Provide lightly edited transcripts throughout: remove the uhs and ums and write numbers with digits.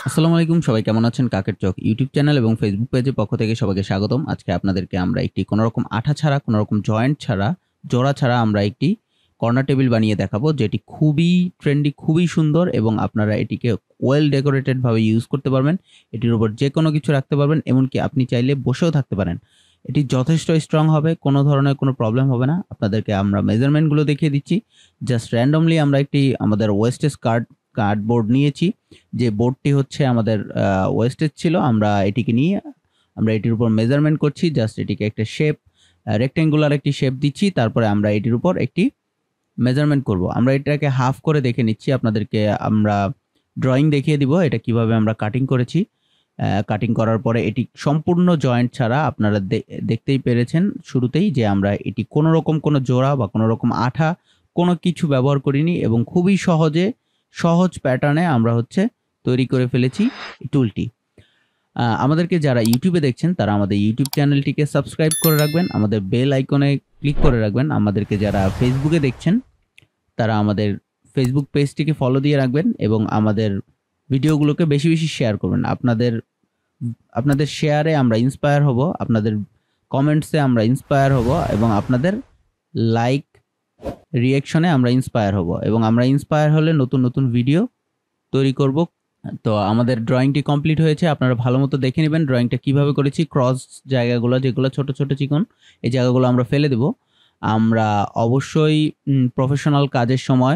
আসসালামু আলাইকুম, সবাই কেমন আছেন? কাকের চক ইউটিউব চ্যানেল এবং ফেসবুক পেজের পক্ষ থেকে সবাইকে স্বাগতম। আজকে আপনাদেরকে আমরা একটি কোনরকম আঠা ছাড়া, কোনরকম জয়েন্ট ছাড়া, জোড়া ছাড়া আমরা একটি কর্নার টেবিল বানিয়ে দেখাবো, যেটি খুবই ট্রেন্ডি, খুবই সুন্দর এবং আপনারা এটিকে ওয়েল ডেকোরেটেড ভাবে ইউজ করতে পারবেন। এটির উপর যেকোনো কিছু রাখতে পারবেন, এমনকি আপনি চাইলে বসেও থাকতে পারেন। এটি যথেষ্ট স্ট্রং হবে, কোনো ধরনের কোনো প্রবলেম হবে না। আপনাদেরকে আমরা মেজারমেন্ট গুলো দেখিয়ে দিচ্ছি। জাস্ট র‍্যান্ডমলি আমরা একটি আমাদের ওয়েস্টেজ কার্ডবোর্ড নিয়েছি। যে বোর্ডটি হচ্ছে আমাদের ওয়েস্টেজ ছিল, আমরা এটিকে নিয়ে আমরা এটির উপর মেজারমেন্ট করছি। জাস্ট এটিকে একটা শেপ, রেক্টেঙ্গুলার একটি শেপ দিচ্ছি। তারপরে আমরা এটির উপর একটি মেজারমেন্ট করব। আমরা এটাকে হাফ করে দেখে নিচ্ছি। আপনাদেরকে আমরা ড্রয়িং দেখিয়ে দিব এটা কিভাবে আমরা কাটিং করেছি। কাটিং করার পরে এটি সম্পূর্ণ জয়েন্ট ছাড়া আপনারা দেখতেই পেরেছেন শুরুতেই যে আমরা এটি কোনো রকম কোনো জোড়া বা কোনো রকম আঠা কোনো কিছু ব্যবহার করিনি এবং খুবই সহজ প্যাটার্নে আমরা হচ্ছে তৈরি করে ফেলেছি এই টুলটি। আমাদেরকে যারা ইউটিউবে দেখছেন তারা আমাদের ইউটিউব চ্যানেলটিকে সাবস্ক্রাইব করে রাখবেন, আমাদের বেল আইকনে ক্লিক করে রাখবেন। আমাদেরকে যারা ফেসবুকে দেখছেন তারা আমাদের ফেসবুক পেজটিকে ফলো দিয়ে রাখবেন এবং আমাদের ভিডিওগুলোকে বেশি বেশি শেয়ার করবেন। আপনাদের শেয়ারে আমরা ইন্সপায়ার হব, আপনাদের কমেন্টসে আমরা ইন্সপায়ার হব এবং আপনাদের লাইক রিঅ্যাকশনে আমরা ইন্সপায়ার হব এবং আমরা ইন্সপায়ার হলে নতুন নতুন ভিডিও তৈরি করব। তো আমাদের ড্রয়িংটি কমপ্লিট হয়েছে, আপনারা ভালো মতো দেখে নেবেন ড্রয়িংটা কিভাবে করেছি। ক্রস জায়গাগুলো যেগুলো ছোট ছোট চিকন, এই জায়গাগুলো আমরা ফেলে দেব। আমরা অবশ্যই প্রফেশনাল কাজের সময়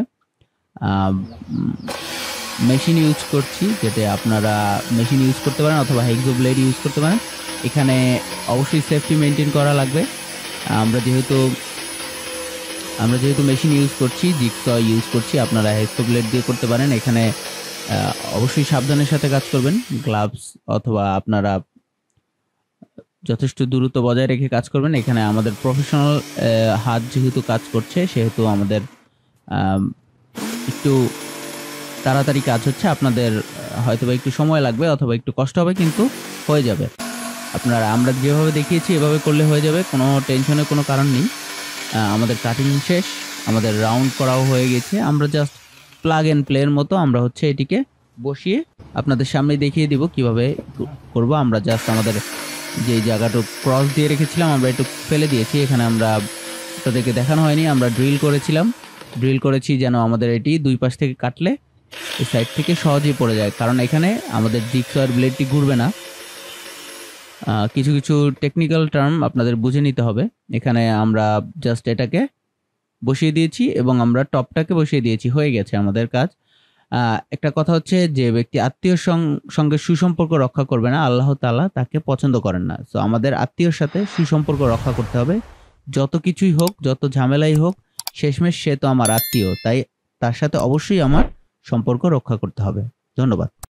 মেশিন ইউজ করছি, যাতে আপনারা মেশিন ইউজ করতে পারেন অথবা হেক্সো ব্লেড ইউজ করতে পারেন। এখানে অবশ্যই সেফটি মেনটেন করা লাগবে। আমরা যেহেতু মেশিন ইউজ করছি, জিগস ইউজ করছি, আপনারা হেক্সো ব্লেড দিয়ে করতে পারেন। এখানে অবশ্যই সাবধানের সাথে কাজ করবেন, গ্লাভস অথবা আপনারা যথেষ্ট দূরত্ব বজায় রেখে কাজ করবেন। এখানে আমাদের প্রফেশনাল হাত যেহেতু কাজ করছে, সেহেতু আমাদের একটু তাড়াতাড়ি কাজ হচ্ছে। আপনাদের হয়তোবা একটু সময় লাগবে অথবা একটু কষ্ট হবে, কিন্তু হয়ে যাবে। আমরা যেভাবে দেখিয়েছি এভাবে করলে হয়ে যাবে, কোনো টেনশনের কোনো কারণ নেই। আমাদের কাটিং শেষ, আমাদের রাউন্ড করাও হয়ে গেছে। আমরা জাস্ট প্লাগ অ্যান্ড প্লের মতো আমরা হচ্ছে এটিকে বসিয়ে আপনাদের সামনে দেখিয়ে দিব কিভাবে করব। আমরা জাস্ট আমাদের যে জায়গাটা ক্রস দিয়ে রেখেছিলাম আমরা একটু ফেলে দিয়েছি। এখানে আমরা তাদেরকে দেখানো হয়নি, আমরা ড্রিল করেছি যেন আমাদের এটি দুই পাশ থেকে কাটলে এই সাইড থেকে সহজেই পড়ে যায়, কারণ এখানে আমাদের জিগসয়ের ব্লেডটি ঘুরবে না। কিছু কিছু টেকনিক্যাল টার্ম আপনাদের বুঝে নিতে হবে। এখানে আমরা জাস্ট এটাকে বসিয়ে দিয়েছি এবং আমরা টপটাকে বসিয়ে দিয়েছি, হয়ে গেছে আমাদের কাজ। একটা কথা হচ্ছে, যে ব্যক্তি আত্মীয়র সঙ্গে সুসম্পর্ক রক্ষা করবে না, আল্লাহ তাআলা তাকে পছন্দ করেন না। সো আমাদের আত্মীয়র সাথে সুসম্পর্ক রক্ষা করতে হবে। যত কিছুই হোক, যত ঝামেলাই হোক, শেষমেশ সে তো আমার আত্মীয়, তাই তার সাথে অবশ্যই আমার সম্পর্ক রক্ষা করতে হবে। ধন্যবাদ।